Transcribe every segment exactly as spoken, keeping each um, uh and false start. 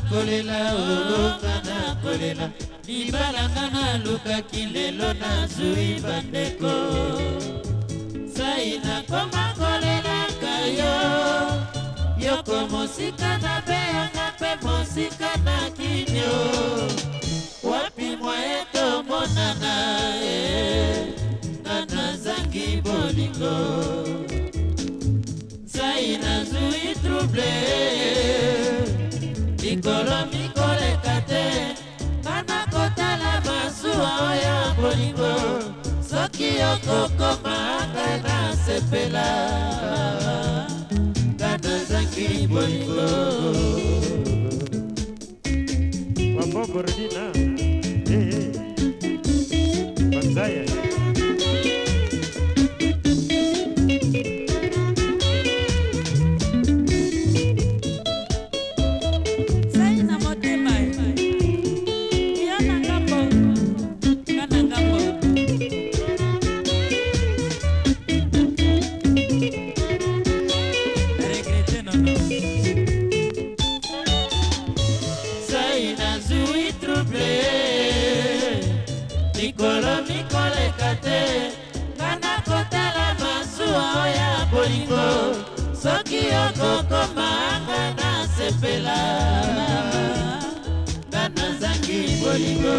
kolela olokana kolela libalanga na lukaki lelo nazwi bandeko sai nakoma kolelaka yo yoko mosika na beyanga mpe mosika na kinyo wapi mwaye tomonana nga nazangi bolingo sai nazwi trouble mikolo mikoleka te kana kotala masuwa oyo bolingo soki okokoma nga nasepela nga nazangi bolingo Wambo Borodina hey, hey. Banzaya mikolo mikoleka te kana kotala masuwa oya bolingo soki okokoma nga nasepela nga nazangi bolingo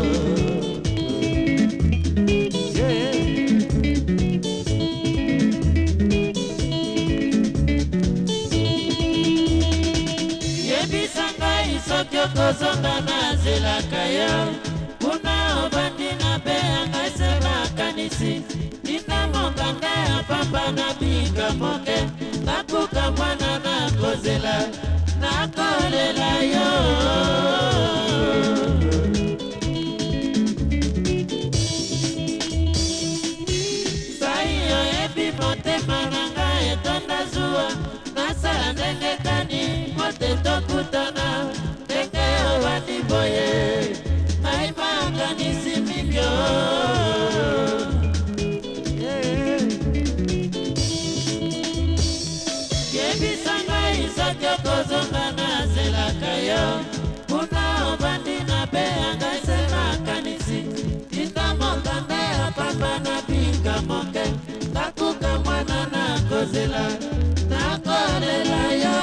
yebisa ngai soki okozonga nazelaka yo kuna obandi na beyanga se makanisi nina mokanda ya pamba na bika moke nakuka mwana nakozela nakolela yo sai oyebi motema na ngai etonda zuwa nasala ndenge kani mote tokutana ndenge obandi boye naimakanisi mingyo yebisa ngai soki okozonga nazelaka yo kuna obandi na beyanga se makanisi tinda mokanda ya pamba na bika moke nakuka mwana nakozela nakolela yo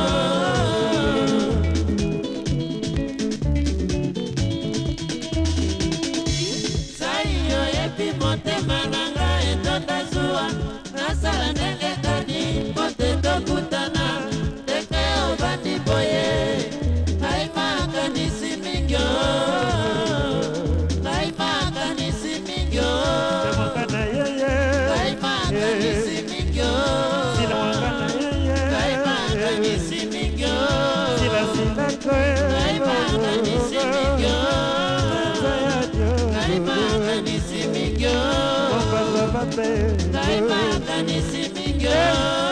motema na ngai etonda zuwa nasala ndenge kani mote tokutana ndenge obandi boye naimakanisi mingyo naimakanisi mingyo naimakanisi mingyo naimakanisi mingyo naimakanisi mingyo naimakanisi mingyo naimakanisi mingyo